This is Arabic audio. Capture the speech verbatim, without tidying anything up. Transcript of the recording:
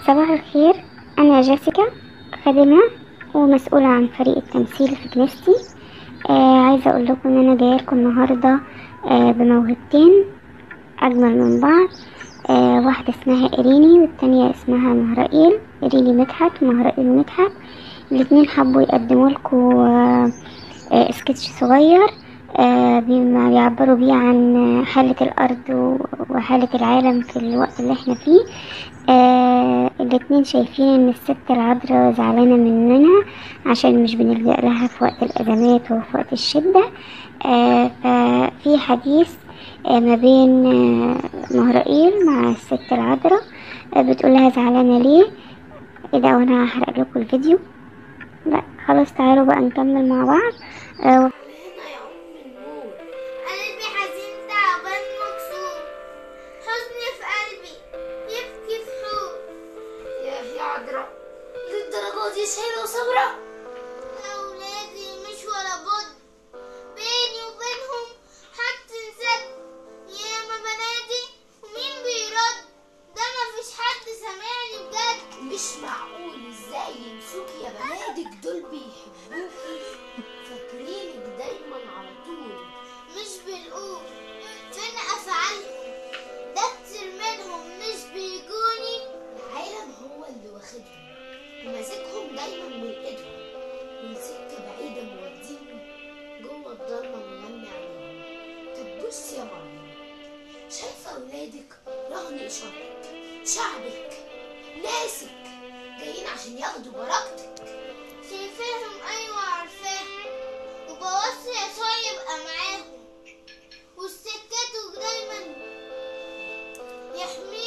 صباح الخير. أنا جيسيكا، خادمة ومسؤولة عن فريق التمثيل في كنيستي. آه عايزة أقول لكم إن أنا جاية لكم النهاردة آه بموهبتين أجمل من بعض. آه واحدة اسمها إيريني والتانية اسمها مهرائيل. إيريني مدحت ومهرائيل مدحت، الاتنين حبوا يقدموا لكم آه آه سكتش صغير آه بما بيعبروا بيه عن حالة الأرض وحالة العالم في الوقت اللي احنا فيه. آه الاتنين شايفين ان الست العذراء زعلانة مننا عشان مش بنلجأ لها في وقت الأزمات وفي وقت الشدة. آه ففي حديث آه ما بين آه مهرائيل مع الست العذراء، آه بتقولها زعلانة ليه. ايه ده، وانا هحرق لكم الفيديو؟ لا خلاص، تعالوا بقى نكمل مع بعض. آه هنا يا أم النور، قلبي حزين تعبان مكسور، حزني في قلبي يبكي في حور. يا يا عذراء، للدرجة دي شايلة وصابرة؟ أولادي مش ولا بد، بيني وبينهم حد انسد، ياما بنادي ومين بيرد، ده مفيش حد سامعني بجد. مش معقول ازاي ينسوك يا بنادك، دول بيحبوكي، فاكرينك دايما على طول، مش بنقول فين افعالهم، ده كتير منهم مش بيجوني. العالم هو اللي واخدهم وماسكهم دايما من ايدهم، والسكه بعيده موديهم جوه الضلمه مغمي عليهم. طب بصي يا مريم، شايفه اولادك رهن اشارتك، شعبك ناسك جايين عشان ياخدوا بركتك. شايفاهم، ايوه عارفاهم، وبوصي يسوع يبقى معاهم، والستات دايما يحميهم.